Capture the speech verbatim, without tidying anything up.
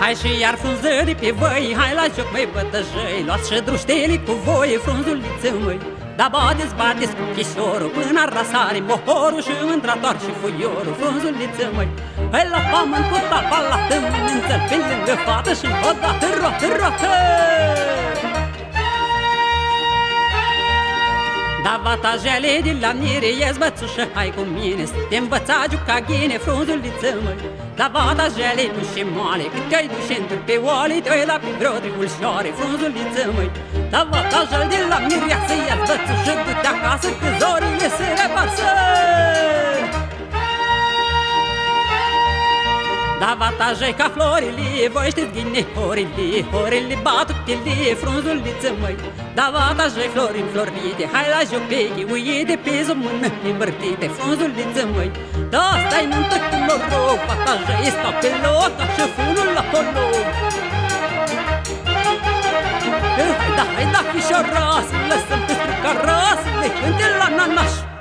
Hai și iar frunzării pe voi, hai la joc, măi bătăjăi, luați și druștelii cu voi, frunzuliță, măi. Da bateți, bateți cu chișorul, până ar rasare mohorul și mândratoar și fuiorul, frunzuliță, măi. Hai la pământ cu tapa la tămânță, pe lângă fată și odată roată, roată. Da vata jale de la mire, ies bățușă, hai cu mine, să te învăța juca ghine, frunzuliță, măi. Da vata jale nu și moale, cât te-ai duce întâi pe oale, te-ai la pe vreo tribulșoare, frunzuliță, măi. Da vata jale de la mire, să ies bățușă, du-te acasă, că zorile se revarsă. Da vatajai ca florile, voi știți ghine horile, horile batutele, frunzuliță, măi. Da vatajai florin florite, hai la joc pe ghiuite, pe o mână îmbărtite, frunzuliță, măi. Da stai nuntă cu noroc, vatajai stau pe loc, ca și funul la poloc. Hai da, hai da, fișoarasă, lăsăm pe strica rasă, le cânte la nanaș.